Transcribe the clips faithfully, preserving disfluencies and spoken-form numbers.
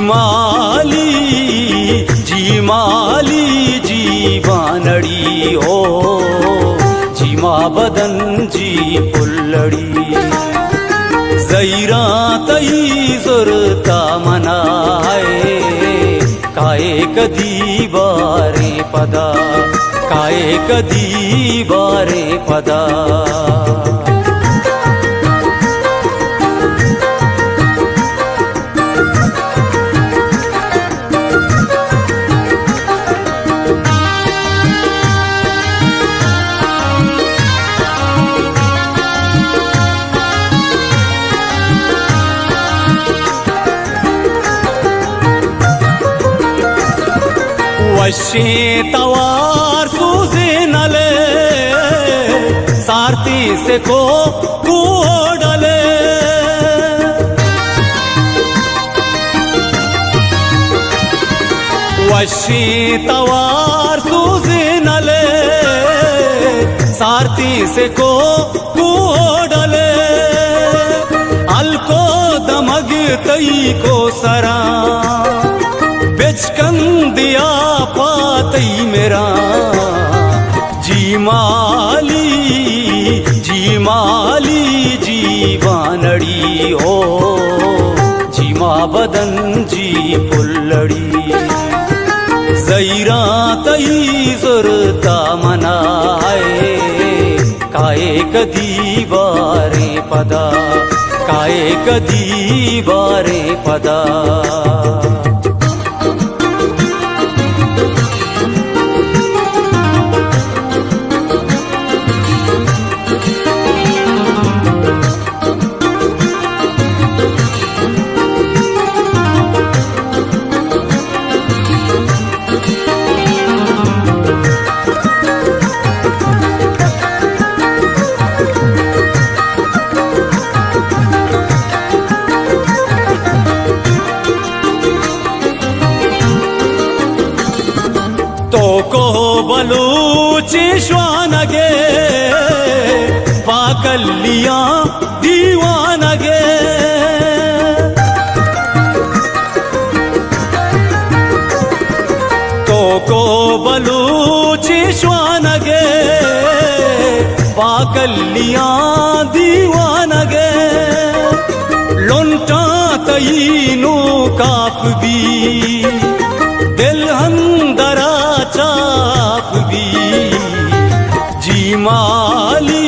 जीमाली जीमाली जीवानड़ी हो जीमा बदन जी पुल्लड़ी जैरा तई जुरता मनाए काए कदी बारे पदा काए कदी बारे पदा वशे तवार सूजे नले सारती से को कूडले वशे तवार सूजे नले सारती से को कूडले अलको दमग तई को सरा बेचकन दिया पातई मेरा जीमाली जीमाली जीवानड़ी हो जीमा बदन जी पुल्लड़ी जैरा तई जुरता मनाए काए कदी बारे पदा काए कदी बारे पदा तो को बलूची श्वानगे पाकलियां दीवानगे तो को बलूची श्वानगे पाकलियां दीवानगे लोंटा तईनु काप भी दिल हंदरा चाप भी जीमाली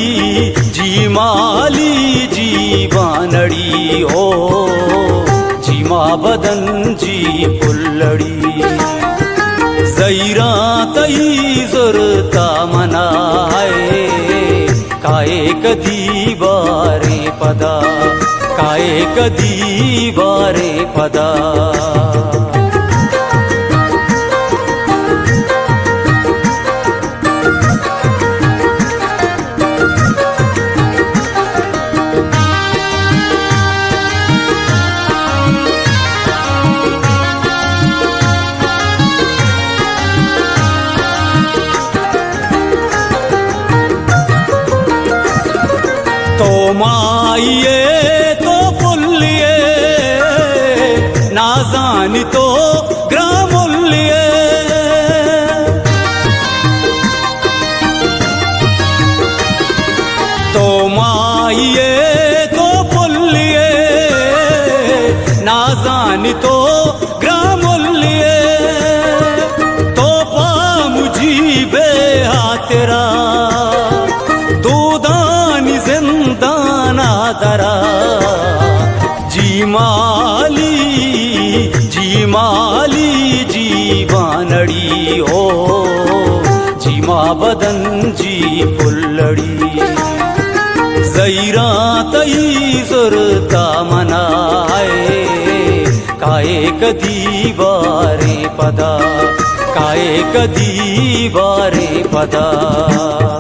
जीमाली जीवानड़ी हो जीमा बदन जी पुल्लड़ी जैरा तई जुरता मनाए काए कदी बारे पदा काए कदी बारे पदा तो माइये तो पुल्लिए ना जानी तो ग्रामुल्लिए तो माइये तो पुल्लिए ना जानी तो ग्रामुल्लिए तो पा मुझी बेहा तेरा दरा जीमाली जीमाली जीवानड़ी हो जीमा बदन जी पुल्लड़ी जैरा तई जुरता मनाए काए कदी बारे पदा काए कदी बारे पदा।